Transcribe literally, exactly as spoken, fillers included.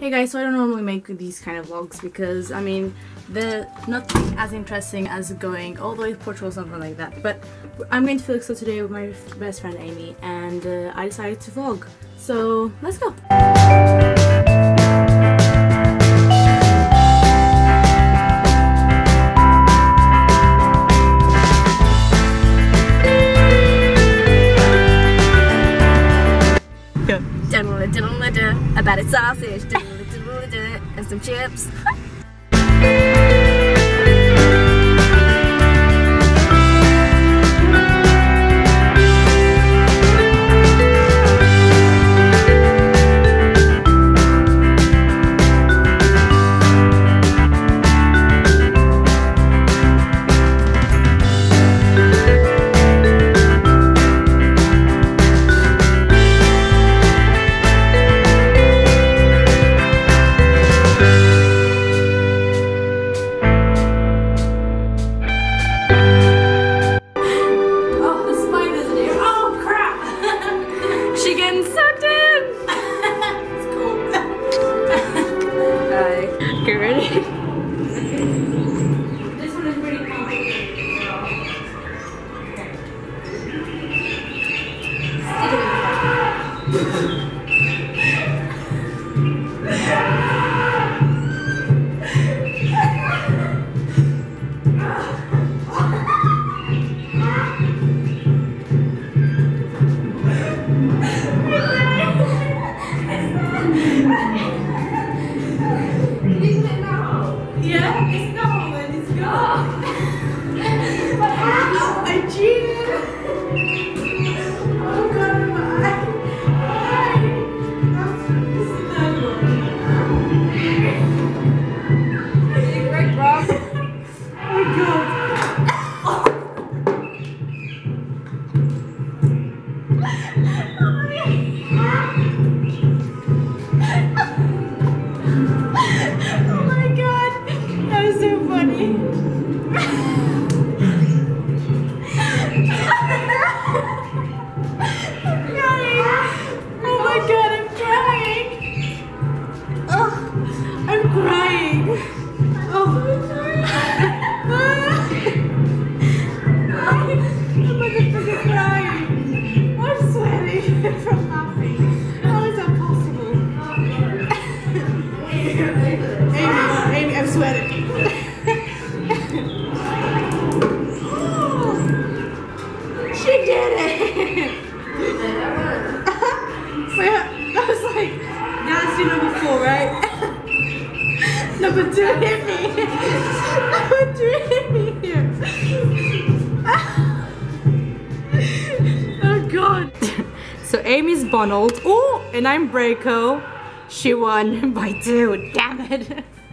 Hey guys, so I don't normally make these kind of vlogs because, I mean, they're nothing as interesting as going all the way to Portugal or something like that. But I'm going to Felixstowe today with my best friend Amy, and uh, I decided to vlog. So let's go! A battered sausage, and some chips. Get ready. This one is pretty complicated. Stick it Yeah, it's not when it's gone. But how? I cheated. Oh God, why? Why? This is not good. Is it great, Rob? Oh my God. Sweating. She did it! Wait, that was like, that's your number four, right? Number two hit me. Number two hit me here. Oh God. So Amy's Bonald. Oh, and I'm Braco. She won by two. Damn it.